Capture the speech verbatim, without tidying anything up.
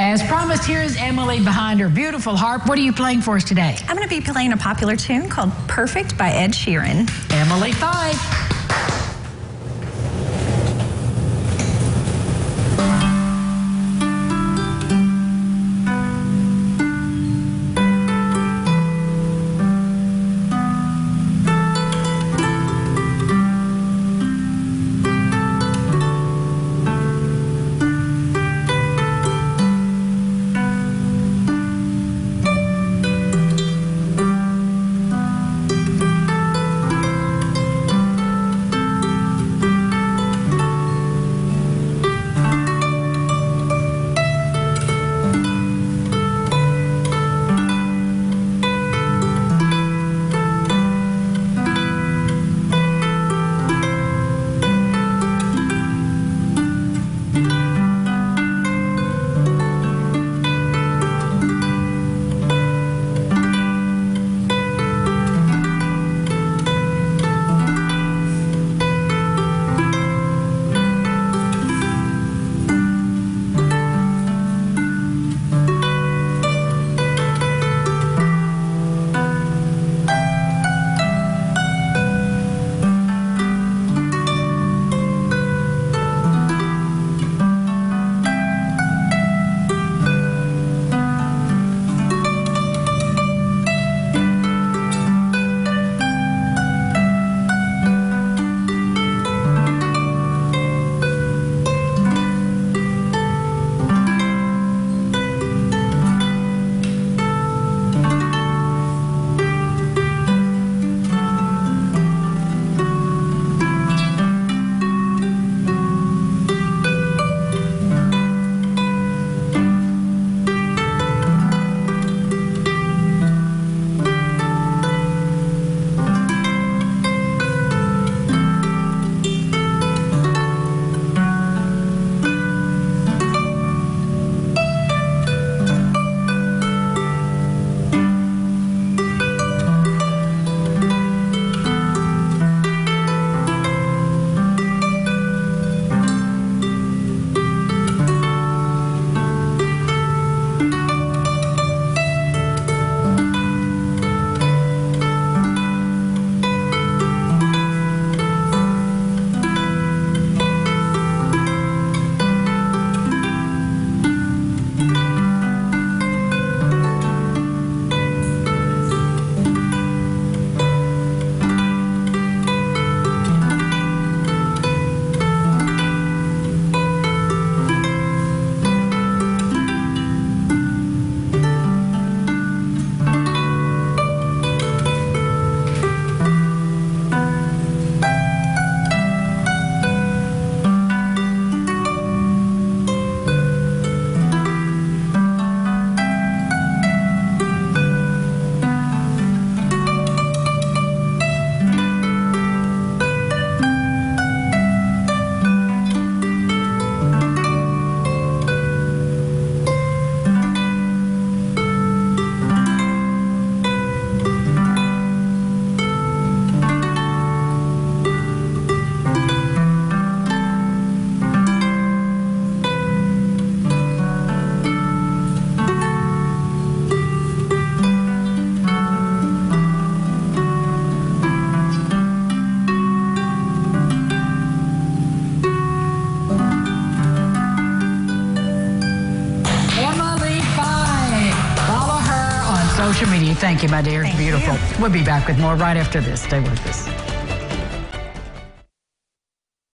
As promised, here is Emily behind her beautiful harp. What are you playing for us today? I'm going to be playing a popular tune called Perfect by Ed Sheeran. Emily Fife. Social media. Thank you, my dear. Thank Beautiful. You. We'll be back with more right after this. Stay with us.